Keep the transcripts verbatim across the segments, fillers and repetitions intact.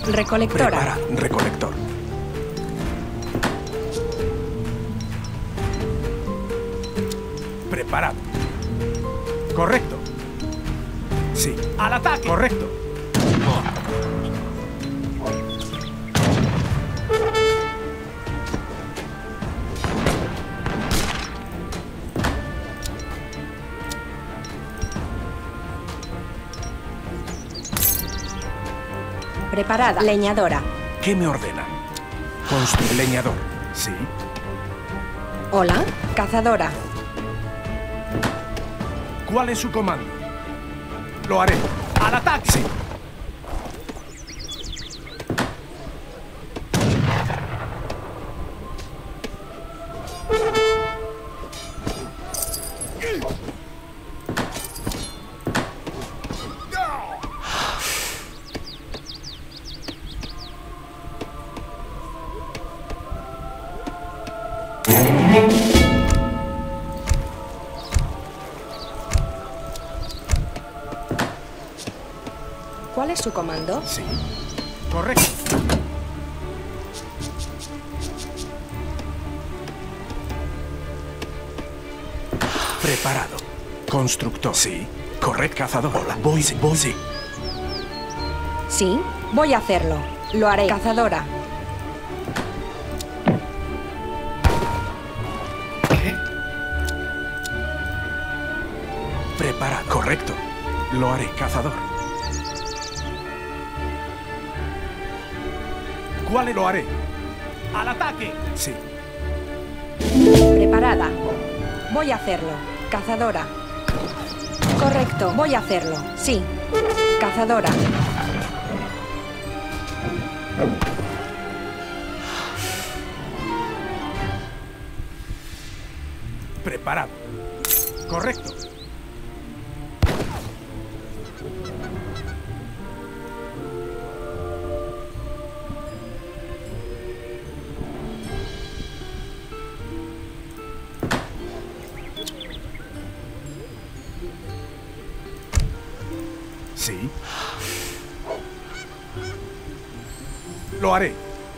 Recolectora. Prepara, recolector. Preparado. Correcto. Sí. Al ataque. Correcto. Preparada. Leñadora. ¿Qué me ordena? Construir leñador. Sí. Hola. Cazadora. ¿Cuál es su comando? Lo haré. ¡Al ataque! Sí. ¿Cuál es su comando? Sí. Correcto. Preparado. Constructor. Sí. Correcto. Cazador. Hola. Voy, sí, voy, sí. Sí. Voy a hacerlo. Lo haré. Cazadora. ¿Qué? Prepara. Correcto. Lo haré. Cazador. ¿Cuál lo haré? ¡Al ataque! Sí. Preparada. Voy a hacerlo. Cazadora. Correcto. Voy a hacerlo. Sí. Cazadora. Preparado. Correcto. Sí. Lo haré.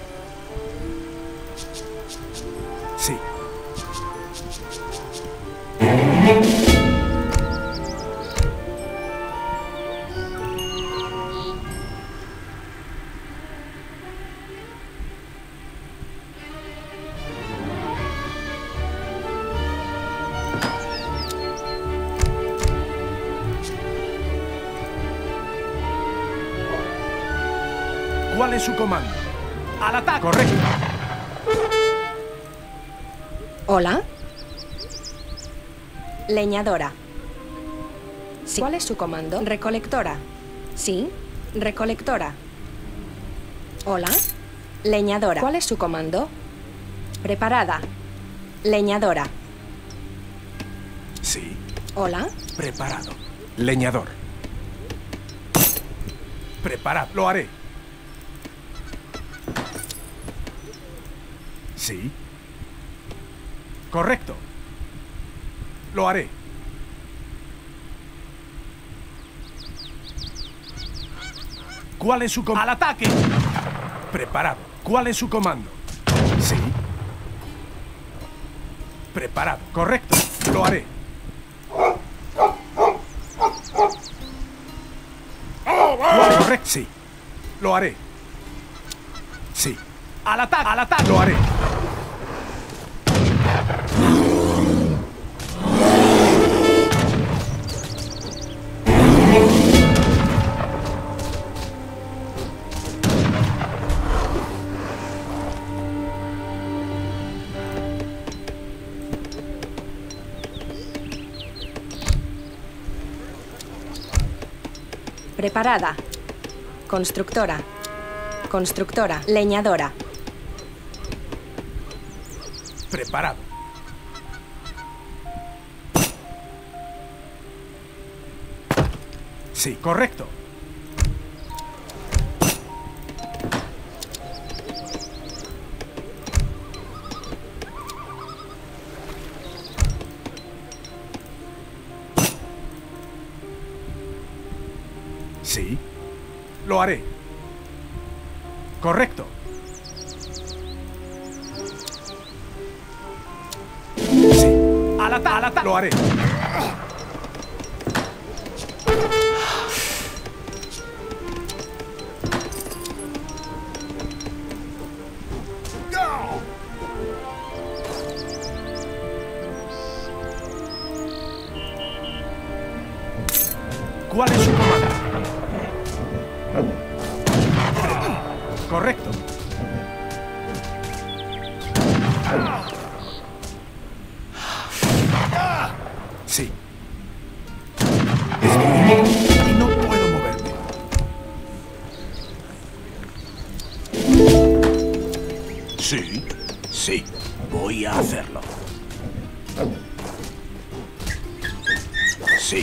Sí. ¿Cuál es su comando? ¡Al ataque! Correcto. Hola. Leñadora. Sí. ¿Cuál es su comando? Recolectora. Sí. Recolectora. Hola. Leñadora. ¿Cuál es su comando? Preparada. Leñadora. Sí. Hola. Preparado. Leñador. Preparado. Lo haré. Sí. Correcto. Lo haré. ¿Cuál es su comando? ¡Al ataque! Preparado. ¿Cuál es su comando? Sí. Preparado. Correcto. Lo haré. Correcto. Sí. Lo haré. Sí. ¡Al ataque! ¡Al ataque! Lo haré. Preparada. Constructora. Constructora. Leñadora. Preparado. Sí, correcto. Sí, lo haré. Correcto. Sí. Al ataque. Al ataque. Lo haré. ¿Cuál es su comando? Correcto. Sí. Y no puedo moverme. Sí, sí, voy a hacerlo. Sí.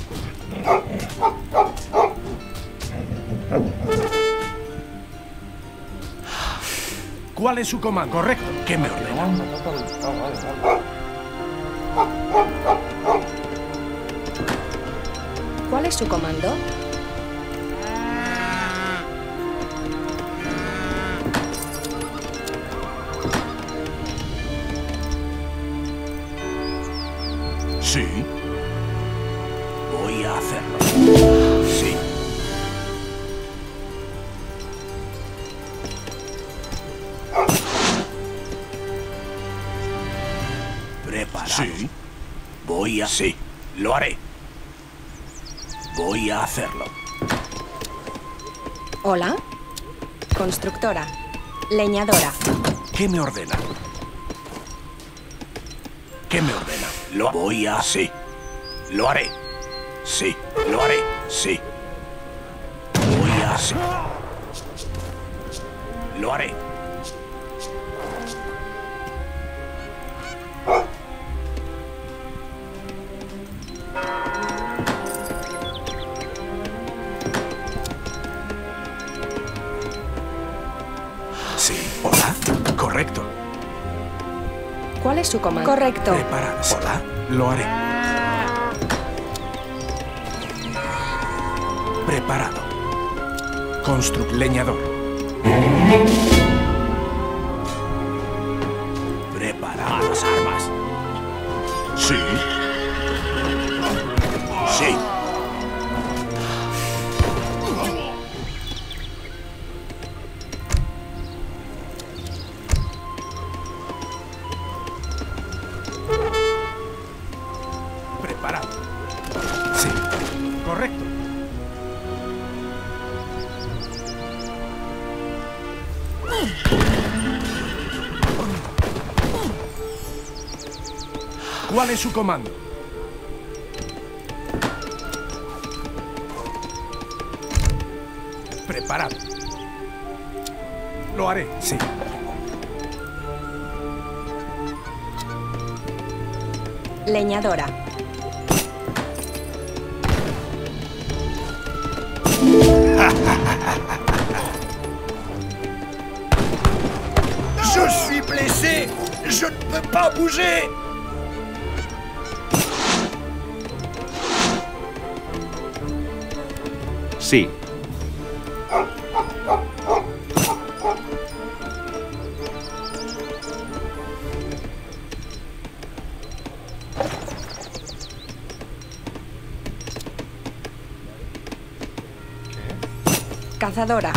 ¿Cuál es su comando? Correcto. ¿Qué me ordena? ¿Cuál es su comando? Sí. Voy a hacerlo. Sí. Preparado. Sí. Voy a... Sí. Lo haré. Voy a hacerlo. Hola. Constructora. Leñadora. ¿Qué me ordena? ¿Qué me ordena? Lo voy a... Sí. Lo haré. Sí. Lo haré. Sí. Voy a... Sí. Lo haré. Sí. Hola. Correcto. ¿Cuál es su comando? Correcto. Preparados. Hola. Lo haré. Preparado. Construct leñador. Preparadas armas. Sí. Sí. Preparado. Sí. Correcto. ¿Cuál es su comando? Preparado. Lo haré, sí. Leñadora. Je suis blessé. Je ne peux pas bouger. Sí. Cazadora.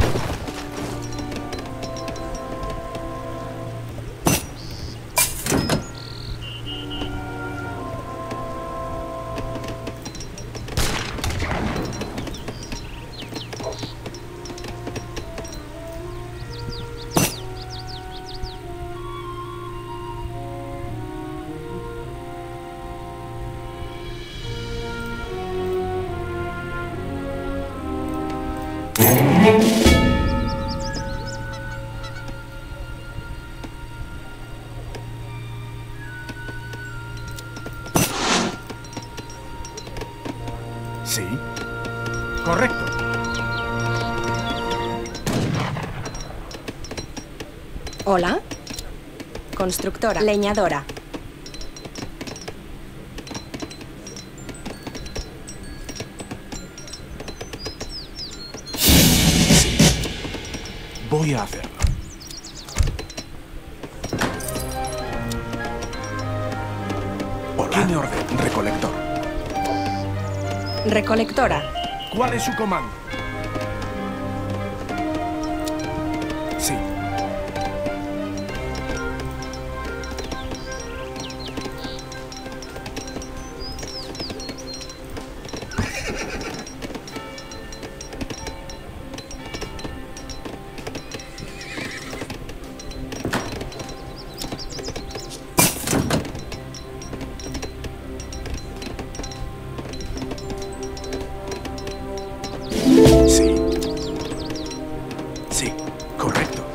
Sí. Correcto. Hola. Constructora. Leñadora. Voy Voy a hacerlo. Hola. ¿Quién me ordena? Recolector. Recolectora. ¿Cuál es su comando? Sí. Sí. Sí, correcto.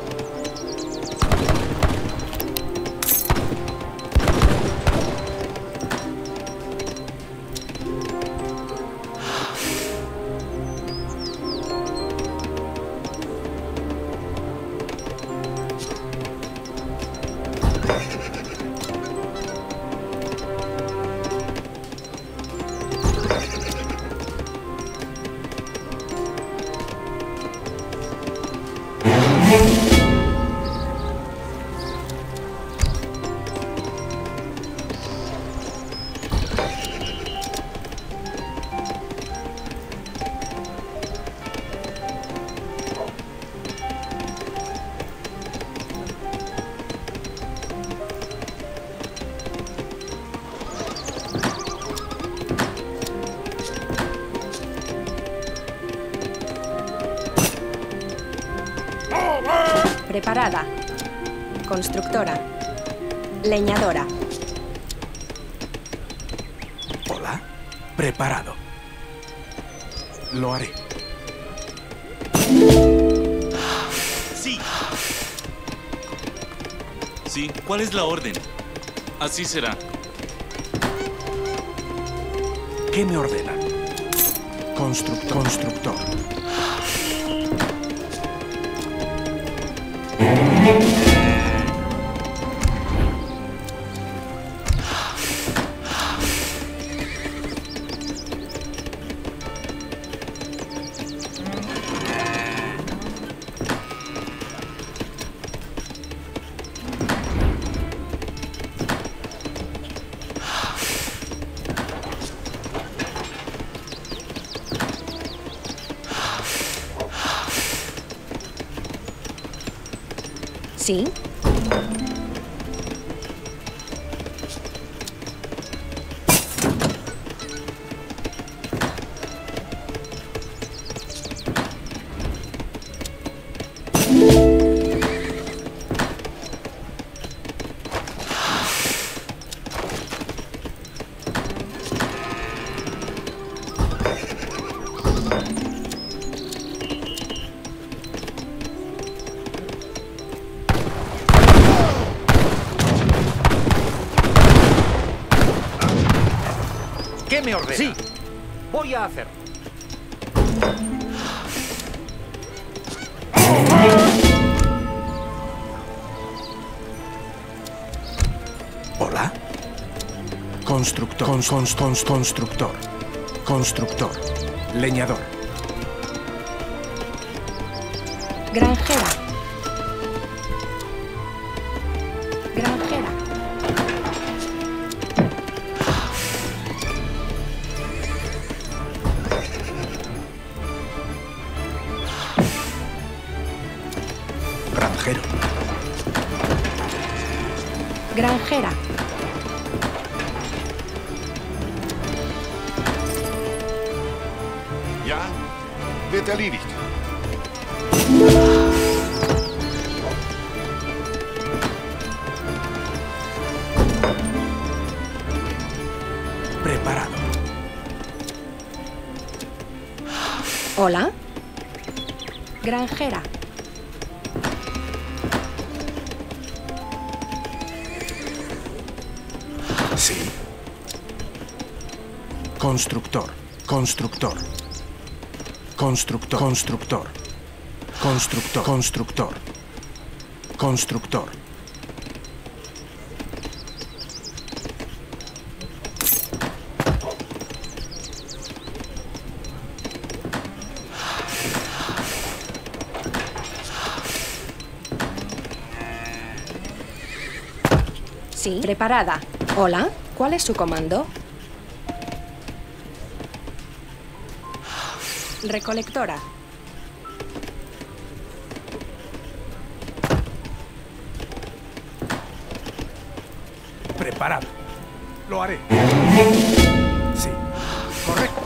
Preparada. Constructora. Leñadora. Hola. Preparado. Lo haré. Sí. Sí, ¿cuál es la orden? Así será. ¿Qué me ordenan? Constructor. Constructor. Sí. ¿Qué me ordena? Sí. Voy a hacerlo. Hola. Constructor. Cons, cons, cons, constructor. Constructor. Leñador. Granjera. Granjera. Granjero. Granjera. Ja, wird erledigt. Preparado. Hola. Granjera. Sí. Constructor. Constructor. Constructor. Constructor. Constructor. Constructor. Constructor. Sí, preparada. Hola, ¿cuál es su comando? Recolectora. Preparado. Lo haré. Sí. Correcto.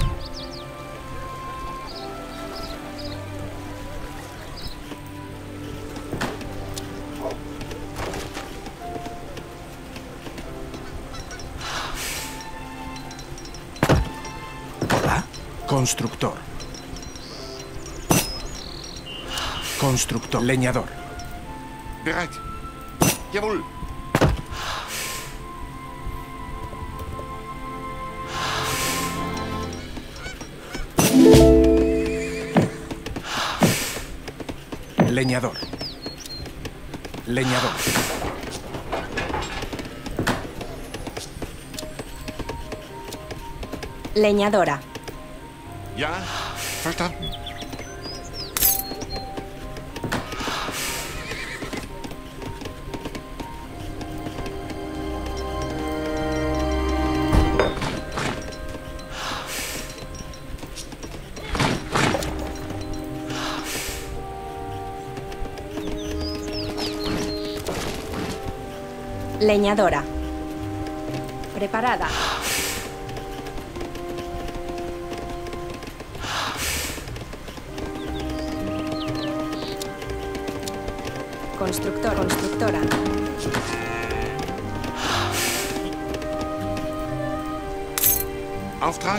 Hola. Constructor. Constructor. Leñador. Bereit. Jawohl. Leñador. Leñador. Leñadora. Ja, verstanden. Leñadora. Preparada. Constructor, constructora. Auftrag?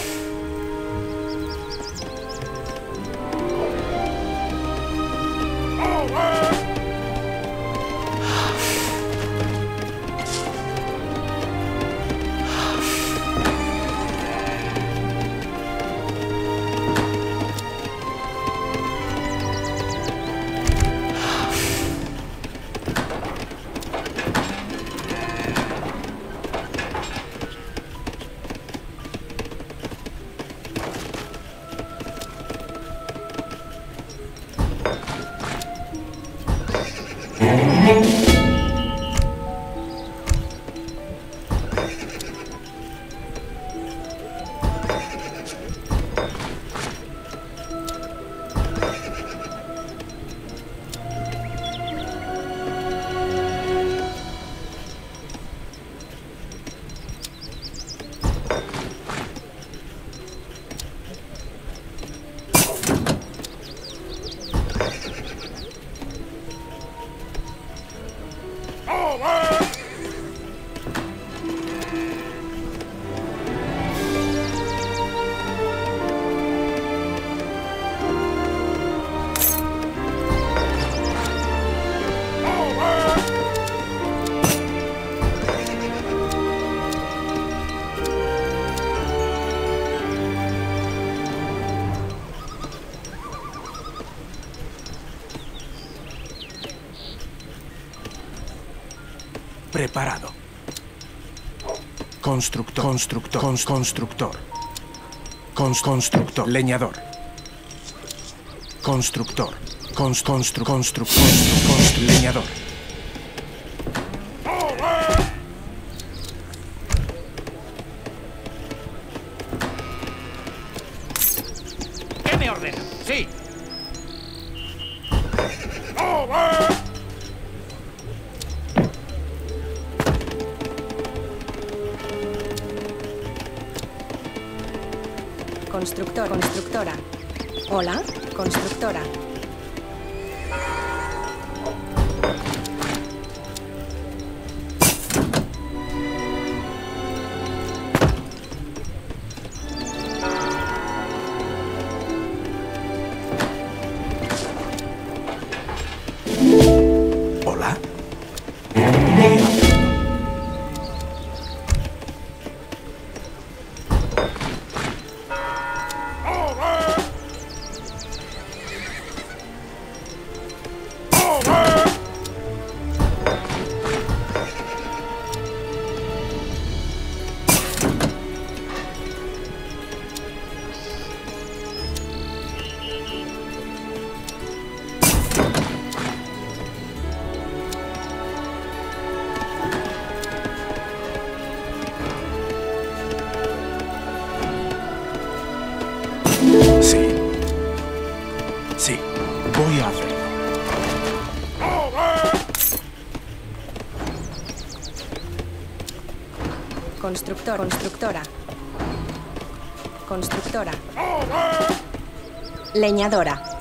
Preparado. Constructor. Constructor. Cons constructor. Cons constructor. Leñador. Constructor. Cons constru constru constru constru leñador. ¿Qué me ordena? Sí. Constructor, constructora. Hola, constructora. Hola. Sí. Sí, voy a hacerlo. Constructor, constructora. Constructora. Leñadora.